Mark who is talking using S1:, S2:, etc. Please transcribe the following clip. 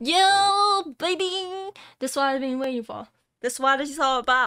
S1: Yo, baby! This is what I've been waiting for. This is what it's all about.